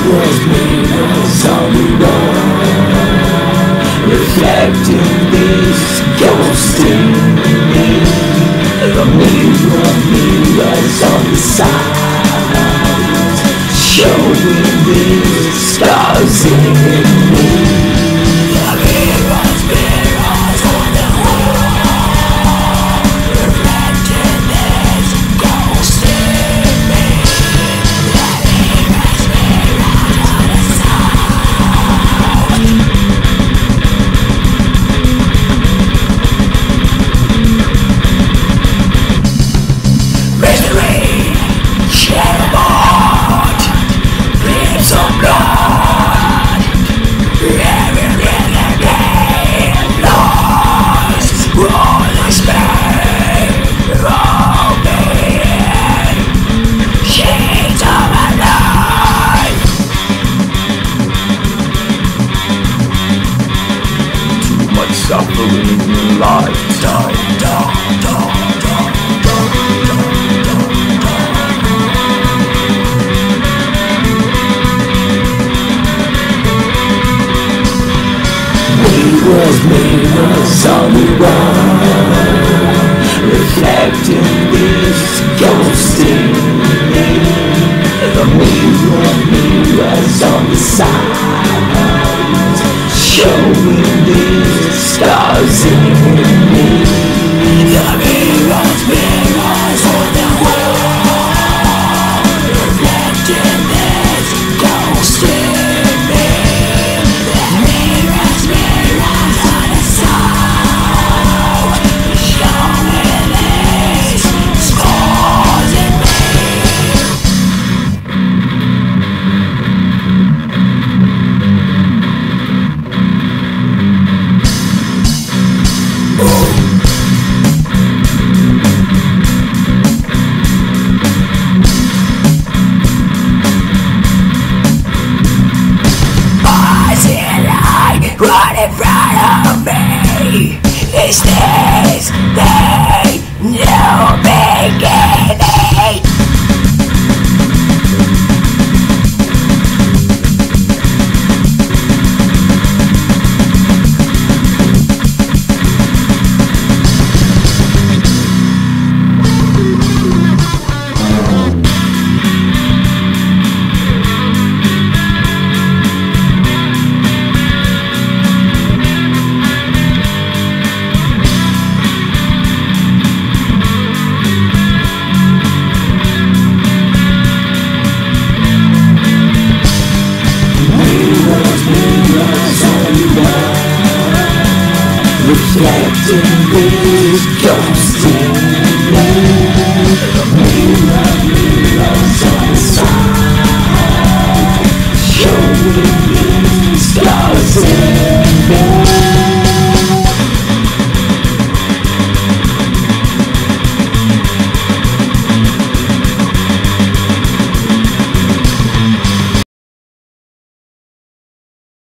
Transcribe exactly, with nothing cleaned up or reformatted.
was mirrors on the wall, reflecting this ghost in me. The mirror mirrors on the side, showing these scars in me. The mirrors mirrors on the wall, reflecting this ghost in me. The mirrors mirrors on the side. Misery, shed blood, drips of blood, every living day lost, all this pain, all pain, shades of a life. Too much suffering in your lifetime. Was mirrors on the wall, reflecting this ghost in me. The mirror mirrors on the side, showing these scars in me. The mirrors mirrors on the wall, reflecting this ghost in me. The mirrors mirrors on the side, showing these scars in me. Right in front of me, is this the new beginning? Reflecting these ghosts